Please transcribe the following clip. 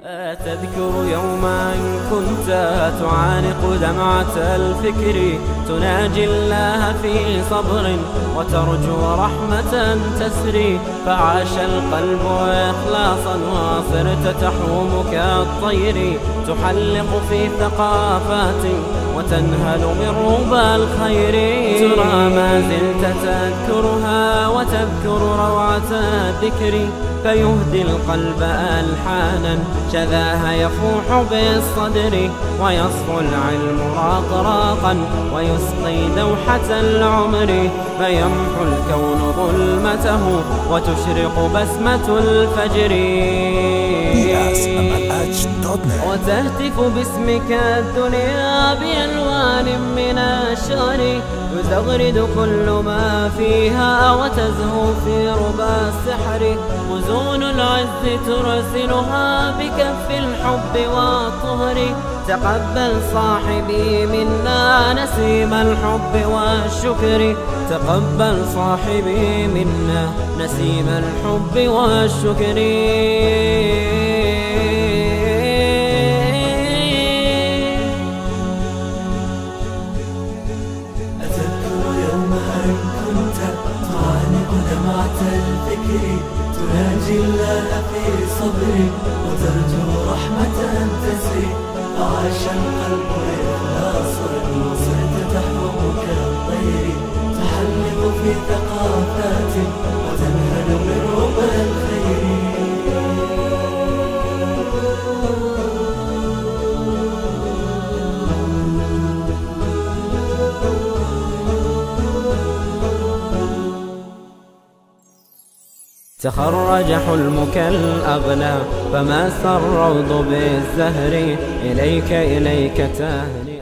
تذكر يوما كنت تعانق دمعة الفكر، تناجي الله في صبر وترجو رحمة تسري، فعاش القلب إخلاصا وصرت تحوم كالطير، تحلق في ثقافات وتنهل من ربى الخير. ترى ما زلت تذكرها وتذكر روعة الذكر، فيهدي القلب ألحانا شذاها يفوح بالصدر، ويصفو العلم راقراقا ويسقي دوحة العمر، فيمحو الكون ظلمته وتشرق بسمة الفجر. وتهتف باسمك الدنيا بألوان من الشعر، يزغرد كل ما فيها وتزهو في ربى السحر، مزون العز ترسلها بكف الحب والطهر، تقبل صاحبي منا نسيم الحب والشكر، تقبل صاحبي منا نسيم الحب والشكر. دمعة الفكر، تناجي الله في صبر وترجو رحمة تسري، فعاش القلب إخلاصا وصرت تحوم كالطير، تحلق في ثقافات وتنهل من ربى الخير. تخرج حلمك الأغلى فما الروض بالزهر، إليك تهني.